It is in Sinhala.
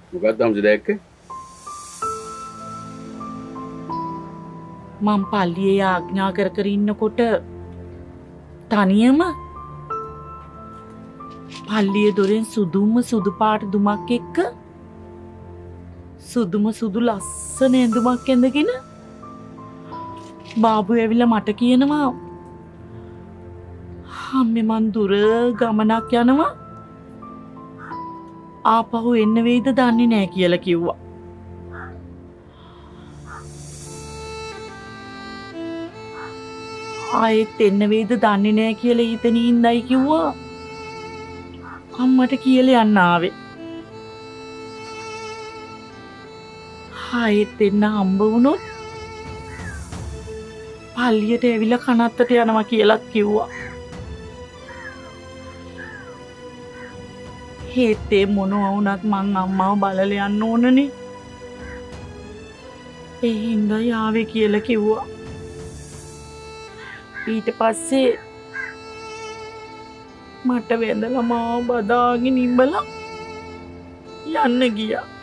මොකක්ද හම්සි දැක්ක? මං පල්ලියේ ආඥා කර කර ඉන්නකොට තනියම පල්ලියේ දොරෙන් සුදුම සුදු පාට දුමක් එක්ක සුදුම සුදු ලස්සන ඇඳුමක් ඇඳගෙන බාබු ඇවිල්ලා මට කියනවා අම්මේ මං දුර ගමනක් යනවා ආපහු එන්න වෙයිද දන්නේ නැහැ කියලා කිව්වා. ආයෙත් එන්න වෙයිද දන්නේ නැහැ කියලා හිතෙන ඉඳයි කිව්වා. අම්මට කියලා යන්න ආවේ. ආයෙත් එන්න හම්බ වුණොත් පල්ලියට ඇවිල්ලා කනත්තට යනවා කියලා කිව්වා. හේතේ මොනවා වුණත් මං අම්මාව බලලා යන්න ඕනනේ. ඒ හින්දා යාවේ කියලා කිව්වා. ඊට පස්සේ මට වැඳලා මාව බදාගෙන ඉඹලා යන්න ගියා.